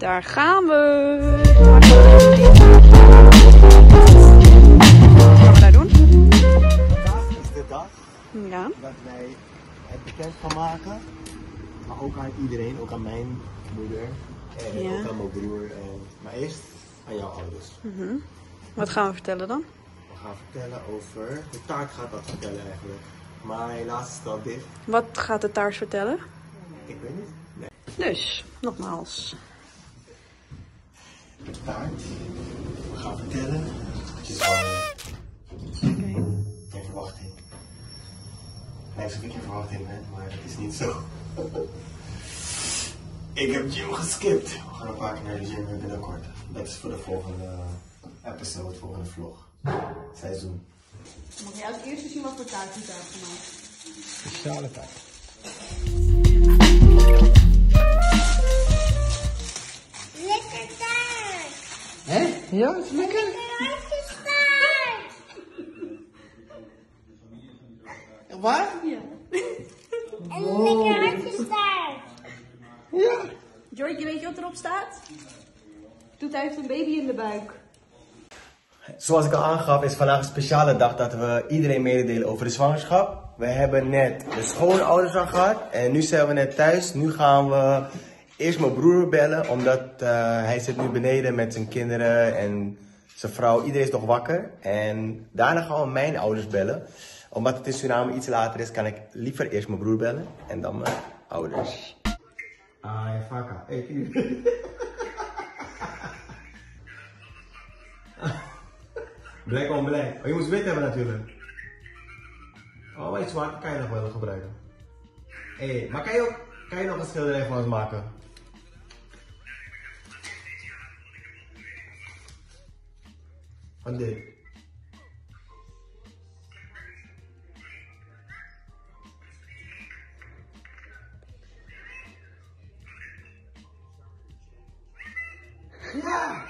Daar gaan we. Wat gaan we daar doen? Vandaag is de dag Ja. dat wij het bekend gaan maken. Maar ook aan iedereen, ook aan mijn moeder. En Ja. ook aan mijn broer. Maar eerst aan jouw ouders. Wat gaan we vertellen dan? We gaan vertellen over... De taart gaat dat vertellen eigenlijk. Maar helaas is het al dicht. Wat gaat de taart vertellen? Ik weet niet. Nee. Dus, nogmaals. De taart. We gaan vertellen dat je zwanger bent. Geen verwachting. Nee, alsof ik in verwachting ben, maar dat is niet zo. Ik heb gym geskipt. We gaan een paar keer naar de gym binnenkort. Dat is voor de volgende episode, volgende vlog. Seizoen. Mag jij als eerste zien wat voor taart je hebt gemaakt? Speciale taart. Lekker taart! Hé? Ja, is lekker. Lekker taart! Waar? Ja. En lekker hartjestaart! Ja. George, weet je wat erop staat? Doet hij heeft een baby in de buik. Zoals ik al aangaf, is vandaag een speciale dag dat we iedereen mededelen over de zwangerschap. We hebben net de schoonouders al gehad en nu zijn we net thuis. Nu gaan we eerst mijn broer bellen, omdat hij zit nu beneden met zijn kinderen en zijn vrouw. Iedereen is nog wakker. En daarna gaan we mijn ouders bellen. Omdat het in Suriname iets later is, kan ik liever eerst mijn broer bellen en dan mijn ouders. Ah, ja, vaka. Black on black. Oh, je moet wit hebben natuurlijk. Oh, maar iets zwart kan je nog wel gebruiken. Hé, maar kan je nog een schilderij van ons maken? Van dit. Ja!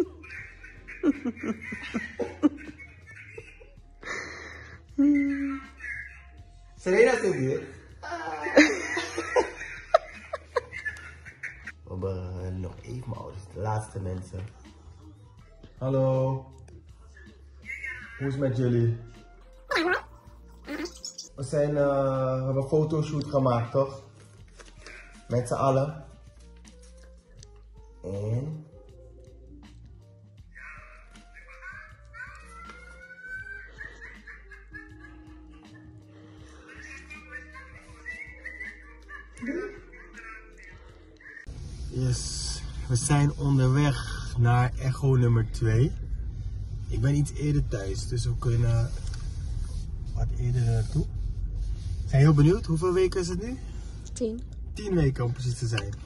Serena zit hier. We hebben nog even mijn ouders, de laatste mensen. Hallo. Hoe is het met jullie? We hebben een fotoshoot gemaakt, toch? Met z'n allen. En... Yes, we zijn onderweg naar echo nummer 2. Ik ben iets eerder thuis, dus we kunnen wat eerder naartoe. We zijn heel benieuwd, hoeveel weken is het nu? 10. 10 weken om precies te zijn.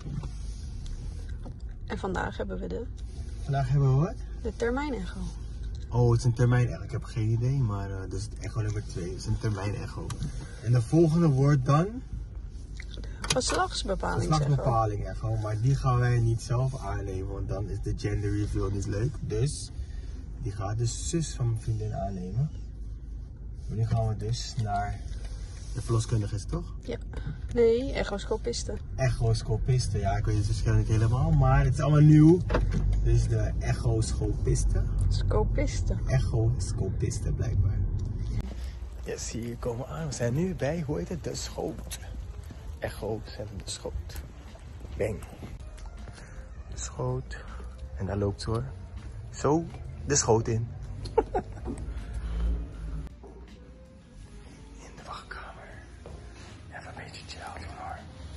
En vandaag hebben we Vandaag hebben we wat? de termijn-echo. Oh, het is een termijn-echo. Ik heb geen idee, maar dus het echo nummer 2 is een termijn-echo. En de volgende wordt dan? Geslachtsbepaling. Geslachtsbepaling echo, maar die gaan wij niet zelf aannemen, want dan is de gender reveal niet leuk. Dus die gaat de zus van mijn vriendin aannemen. Maar nu gaan we dus naar de verloskundige, is het toch? Ja. Nee, echoscopiste. Echoscopiste, ja, ik weet het verschil niet helemaal, maar het is allemaal nieuw. Dus de echoscopiste. Scopiste. Echoscopiste blijkbaar. Yes, hier komen we aan. We zijn nu bij, hoe heet het? De Schoot. Echo Centrum de Schoot. Bang. De Schoot. En daar loopt ze hoor. Zo de schoot in. In de wachtkamer. Even een beetje chill doen hoor.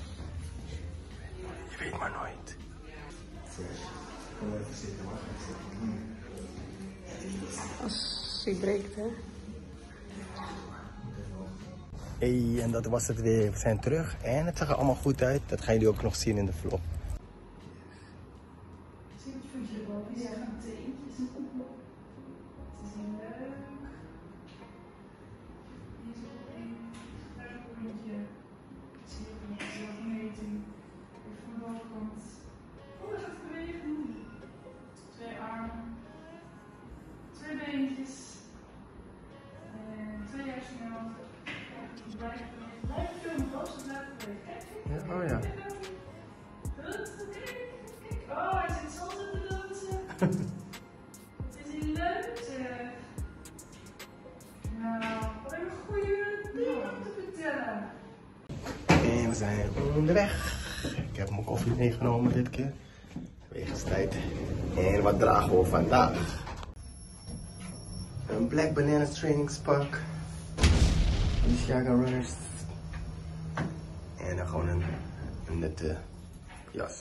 Je weet maar nooit. Kom even zitten, wacht even. Als hij breekt, hè. Hey, en dat was het weer. We zijn terug en het zag er allemaal goed uit. Dat gaan jullie ook nog zien in de vlog. Twee armen, twee beentjes en twee hersenen. Blijf filmen, vast, blijf bewegen. Ja, oh ja. Het is leuk. Nou, wat een goede ding om te vertellen. En we zijn onderweg. Ik heb mijn koffie meegenomen dit keer. Wegens tijd. En wat dragen we vandaag? Een Black Bananas trainingspak. Een Chicago Runners. En dan gewoon een nette jas.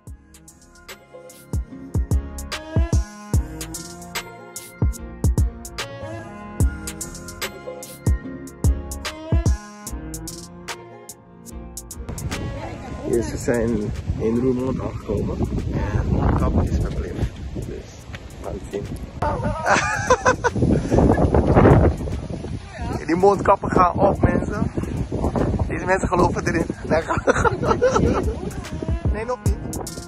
Ze zijn in Roermond aangekomen en mijn kap is verplicht. Dus we gaan het zien. Die mondkappen gaan op, mensen. Deze mensen geloven erin. Nee, nog niet.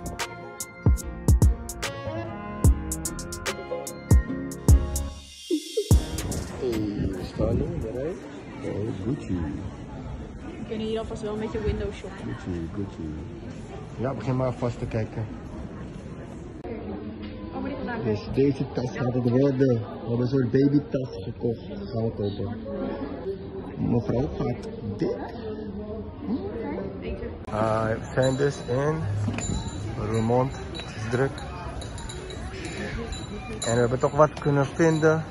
Hey, we staan nu in de rij. Oh, Gucci. We kunnen hier alvast wel een beetje window shoppen. Gucci. Ja, begin maar vast te kijken. Oh, maar die vandaag. Dus deze tas gaat het worden. We hebben een soort babytas gekocht. Dat gaan we kopen. Mevrouw gaat dit. We zijn dus in Roermond. Het is druk. En we hebben toch wat kunnen vinden.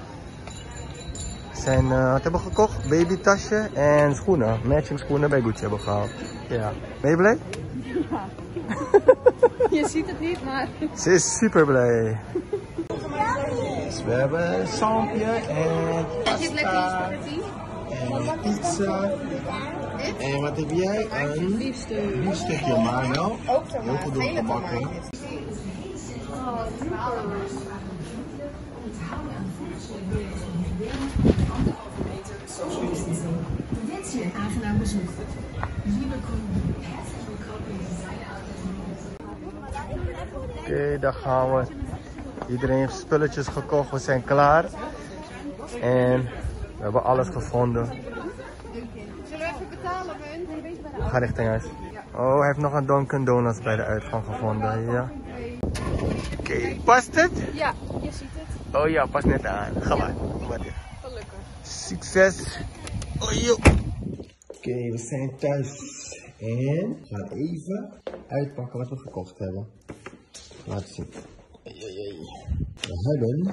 Wat hebben we gekocht? Babytasje en schoenen. Matching schoenen bij Gucci hebben we gehaald. Ja. Ben je blij? Ja. Je ziet het niet, maar... Ze is super blij. Dus we hebben een zalmpje en pasta en pizza. En wat heb jij? Een biefstukje, maar wel heel goed doorgebakken. Wens je een aangenaam bezoek. Oké, daar gaan we. Iedereen heeft spulletjes gekocht, we zijn klaar. En we hebben alles gevonden. Zullen we even betalen, Ben? We gaan richting huis. Oh, hij heeft nog een Dunkin' Donuts bij de uitgang gevonden. Ja. Oké, past het? Ja, je ziet het. Oh ja, pas net aan. Ga maar. Gelukkig. Succes! Oh, joh. Oké, we zijn thuis. En we gaan even uitpakken wat we gekocht hebben. Laat zien. We hebben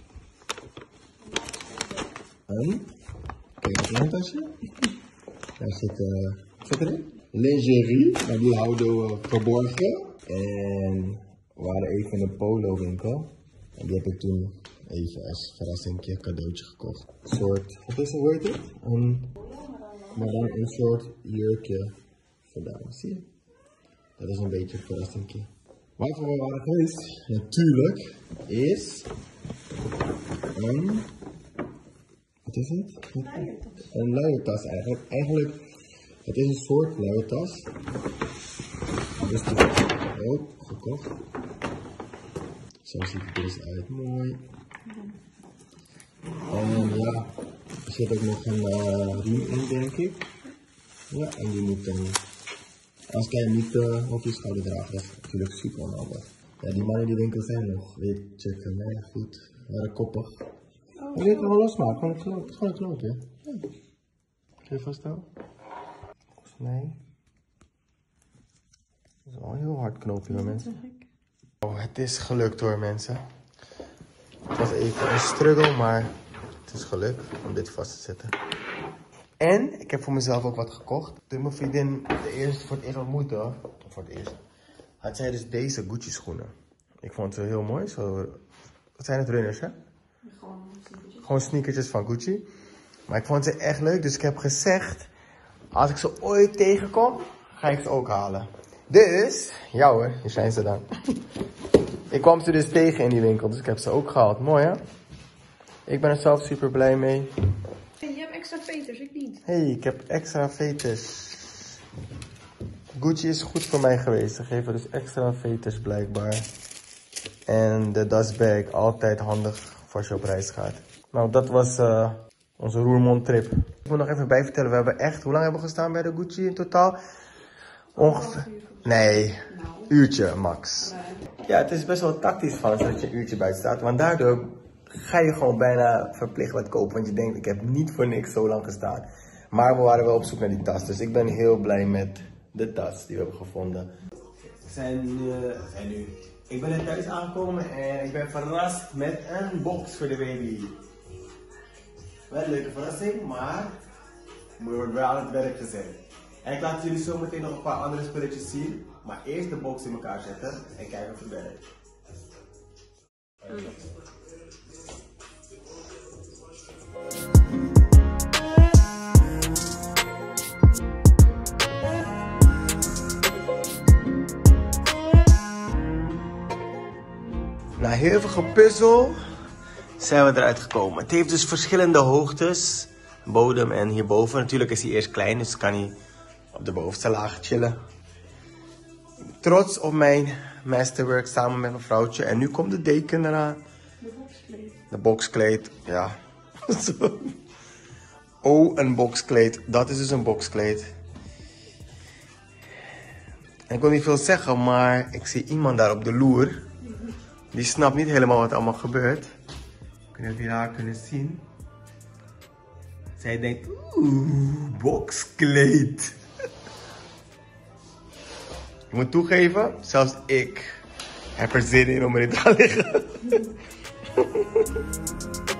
een handtasje. Daar zit, wat zit erin? Lingerie, maar die houden we verborgen. En we waren even in een polo winkel. En die heb ik toen even als verrassingje cadeautje gekocht. Een soort, wat is het, hoe heet het? Maar dan een soort jurkje vandaan, zie je? Dat is een beetje een verrassingje. Waarvoor we waren geweest, natuurlijk, is een, wat is het? Een luiertas eigenlijk. Het is een soort luiertas. Dus die heb ik ook gekocht. Zo ziet het er dus uit, mooi. En ja, er zit ook nog een riem in, denk ik. Ja, en die moet dan, als kan je niet op je schouder dragen, dat is natuurlijk super handig. Ja, die mannen die denken zijn nog, weet je, checken, nee, goed, waren koppig. Oh, je weet het gewoon losmaken, gewoon een knoop, hè. Ja. Kun je vasthouden? Volgens mij. Dat is wel een heel hard knoopje hoor, mensen. Oh, het is gelukt hoor, mensen. Het was even een struggle, maar het is gelukt om dit vast te zetten. En ik heb voor mezelf ook wat gekocht. Toen mijn vriendin voor het eerst ontmoette, had zij dus deze Gucci schoenen. Ik vond ze heel mooi. Wat zijn het, runners, hè? Gewoon sneakertjes van Gucci. Maar ik vond ze echt leuk, dus ik heb gezegd, als ik ze ooit tegenkom, ga ik ze ook halen. Dus, ja hoor, hier zijn ze dan. Ik kwam ze dus tegen in die winkel, dus ik heb ze ook gehaald. Mooi hè? Ik ben er zelf super blij mee. Hey, je hebt extra veters, ik niet. Hey, ik heb extra veters. Gucci is goed voor mij geweest. Ze geven dus extra veters blijkbaar. En de dustbag, altijd handig voor als je op reis gaat. Nou, dat was onze Roermond trip. Ik moet nog even bijvertellen, we hebben echt, hoe lang hebben we gestaan bij de Gucci in totaal? Ongeveer. Nee, uurtje max. Ja, het is best wel tactisch van ze dat je een uurtje buiten staat. Want daardoor ga je gewoon bijna verplicht wat kopen. Want je denkt, ik heb niet voor niks zo lang gestaan. Maar we waren wel op zoek naar die tas. Dus ik ben heel blij met de tas die we hebben gevonden. We zijn nu. Ik ben net thuis aangekomen en ik ben verrast met een box voor de baby. Wel een leuke verrassing, maar we worden wel aan het werk gezet. En ik laat jullie zo meteen nog een paar andere spulletjes zien. Maar eerst de box in elkaar zetten en kijken of het werkt. Na heel veel gepuzzel zijn we eruit gekomen. Het heeft dus verschillende hoogtes. Bodem en hierboven. Natuurlijk is hij eerst klein, dus kan hij op de bovenste laag chillen. Trots op mijn masterwork samen met mijn vrouwtje. En nu komt de deken eraan. De boxkleed, ja. Oh, een boxkleed. Dat is dus een boxkleed. En ik wil niet veel zeggen, maar ik zie iemand daar op de loer. Die snapt niet helemaal wat allemaal gebeurt. Ik weet niet of jullie haar kunnen zien. Zij denkt, oeh, boxkleed. Ik moet toegeven, zelfs ik heb er zin in om erin te gaan liggen.